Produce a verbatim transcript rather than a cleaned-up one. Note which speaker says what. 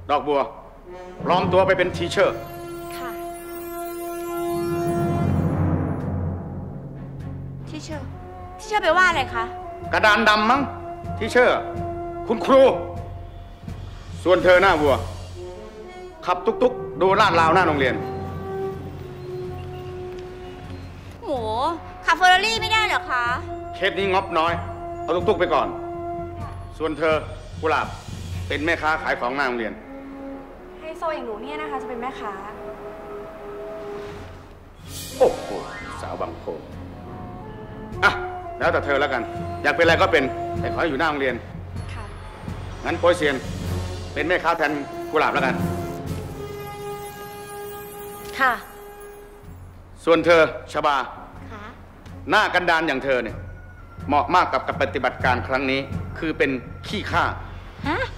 Speaker 1: ดอกบัวปลอมตัวไปเป็นทีเชอร์
Speaker 2: ค่ะทีเชอร์ทีเชอร์แปลว่าอะไรคะ
Speaker 1: กระดานดำมั้งทีเชอร์คุณครูส่วนเธอหน้าบัวขับตุ๊กๆดูลาดราวหน้าโรงเรียน
Speaker 2: โหขับเฟอร์รารี่ไม่ได้เหรอคะ
Speaker 1: เคสนี้งบน้อยเอาตุ๊กๆไปก่อนส่วนเธอกุหลาบเป็นแม่ค้าขายของหน้าโรงเรียน
Speaker 3: ไฮโซอย่างหนูเนี่ยนะคะจะเป็นแม่ค้า
Speaker 1: โอ้โหสาวบางโพอ่ะแล้วแต่เธอแล้วกันอยากเป็นอะไรก็เป็นแต่ขอให้อยู่หน้าโรงเรียน
Speaker 3: ค่ะ
Speaker 1: งั้นโปยเซียนเป็นแม่ค้าแทนกุหลาบแล้วกัน
Speaker 2: ค่ะ
Speaker 1: ส่วนเธอชบา
Speaker 2: ค่ะ
Speaker 1: หน้ากันดานอย่างเธอเนี่ยเหมาะมากกับกับปฏิบัติการครั้งนี้คือเป็นขี้ข้า
Speaker 2: ฮะ